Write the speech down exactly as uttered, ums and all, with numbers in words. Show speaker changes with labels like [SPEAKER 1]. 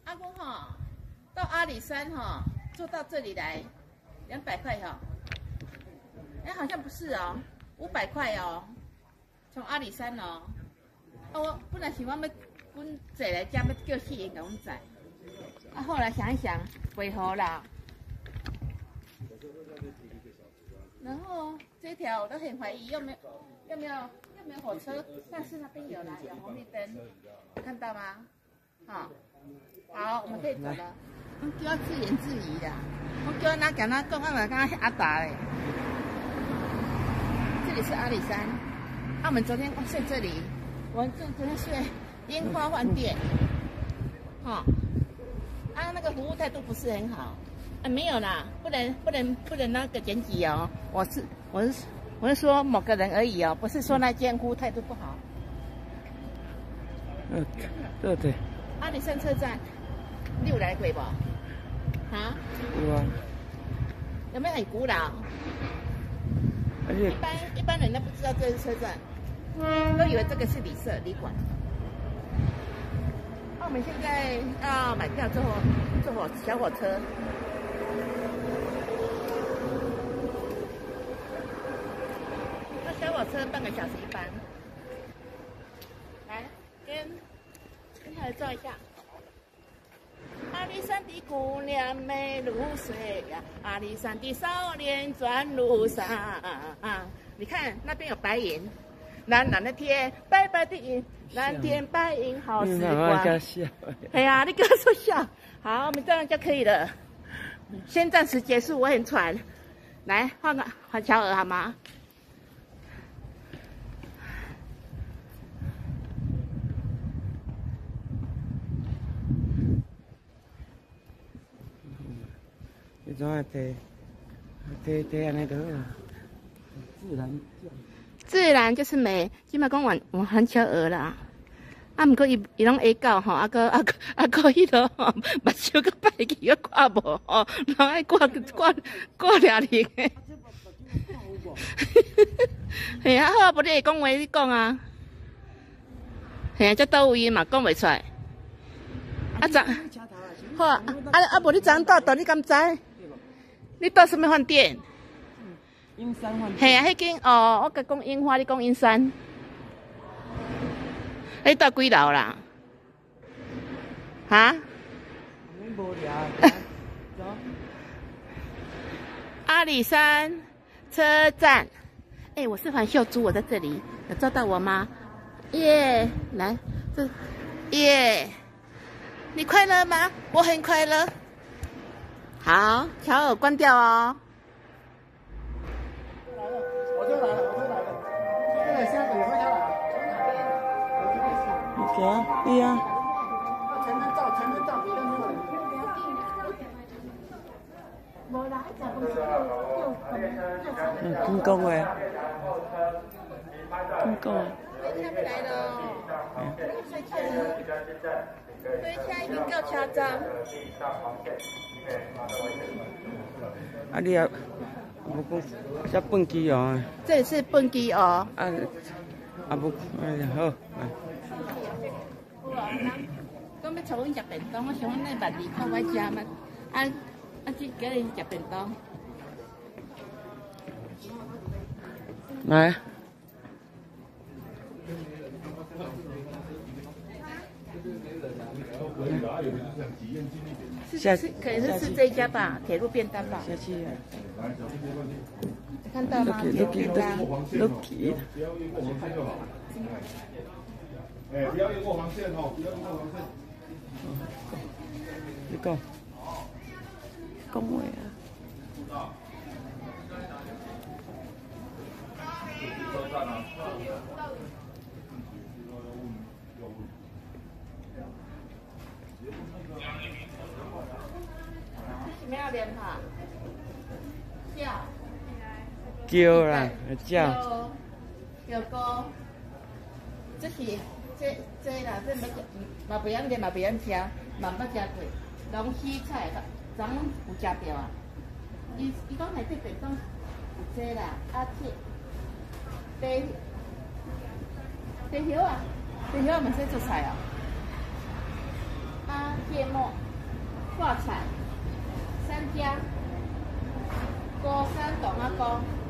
[SPEAKER 1] 阿公哈，到阿里山哈，坐到这里来，两百块哈。哎，好像不是哦，五百块哦，从阿里山哦。啊，我本来想我要阮坐来这要叫戏员给阮载，啊，后来想一想，袂好啦。然后这条我都很怀疑有没有有没有有没有火车，但是那边有啦，有红绿灯，看到吗？好，好，我们可以走了。我叫他自言自语的，我叫他跟他讲，我嘛刚刚阿达嘞。这里是阿里山，啊，我们昨天睡这里，我们昨昨天睡烟花饭店，哈、哦，啊，那个服务态度不是很好。啊，没有啦，不能不能不能那个检举哦。我是我是我是说某个人而已哦，不是说那间服务态度不好。
[SPEAKER 2] 嗯，对对。
[SPEAKER 1] 阿里山车站，你有来过不？啊？
[SPEAKER 2] 有啊。
[SPEAKER 1] 有没有很古老？
[SPEAKER 2] 而且
[SPEAKER 1] 一般一般人都不知道这是车站，都以为这个是旅社旅馆。那、啊、我们现在要买票坐坐火小火车。小火车半个小时一班，来跟跟他来照一下。阿里山的姑娘美如水呀，阿里山的少年转如山。你看那边有白云，蓝蓝的天，白白的云，蓝天白云好时光。哎呀，你跟我说笑，好，我们这样就可以了。先暂时结束，我很喘。来换个换乔尔好吗？
[SPEAKER 2] 你怎啊地地地安尼得啊？自然。
[SPEAKER 1] 自然就是美，即摆讲完我很巧学啦。啊，毋过伊伊拢会教吼，啊个啊个啊个迄落吼，目睭个歹去个挂无吼，拢爱挂挂挂俩哩个。嘿啊，好，无你会讲话，你讲啊。嘿啊，这倒位嘛讲袂出来。啊昨好啊啊啊！无你昨昏倒倒，你敢知？你到什么饭店？
[SPEAKER 2] 阴山饭店。
[SPEAKER 1] 嘿啊，迄间哦，我甲讲樱花，你讲阴山。你到几楼啦？哈？
[SPEAKER 2] 你无聊。走。
[SPEAKER 1] 阿里山车站。哎、欸，我是黄秀珠，我在这里，有照到我吗？耶、yeah ，来，这耶。Yeah 你快乐吗？我很快乐。好，乔尔关掉哦。
[SPEAKER 3] 我就来了，我就来了。现在下雨会下来。
[SPEAKER 2] 行啊，对啊。
[SPEAKER 3] 才能照，才能照，别人没有。
[SPEAKER 1] 无啦，食东西
[SPEAKER 2] 嗯，听讲诶。听讲诶。
[SPEAKER 1] 下不来了。睡觉了。所以现在已经够夸张。
[SPEAKER 2] 啊，你啊，无讲这蹦机哦。
[SPEAKER 1] 这里是蹦机哦。
[SPEAKER 2] 啊，啊无，哎呀好。
[SPEAKER 1] 有啊，讲要带阮食便当，我想阮那万二块我食嘛，啊啊，去叫伊食便当。
[SPEAKER 2] 来。
[SPEAKER 1] 下次可能是吃这一家吧，铁路便当吧。
[SPEAKER 2] 下去啊。
[SPEAKER 1] 看到吗？铁路便当。
[SPEAKER 2] Lucky。
[SPEAKER 3] 不要越过黄线就好。哎，不要越过黄线哦，不要越过黄线。
[SPEAKER 2] 你讲。讲话啊。车站啊。
[SPEAKER 1] 没有脸哈，叫，
[SPEAKER 2] 叫啦，叫。
[SPEAKER 1] 叫哥，这是这这啦，这没嘛不养练，嘛不养吃，嘛捌食过，龙须菜，昨昏有食着啊。伊伊讲内底便当有这啦，啊这地地叶啊，地叶嘛使做菜哦。 啊芥末、挂菜、三家、高山董阿公。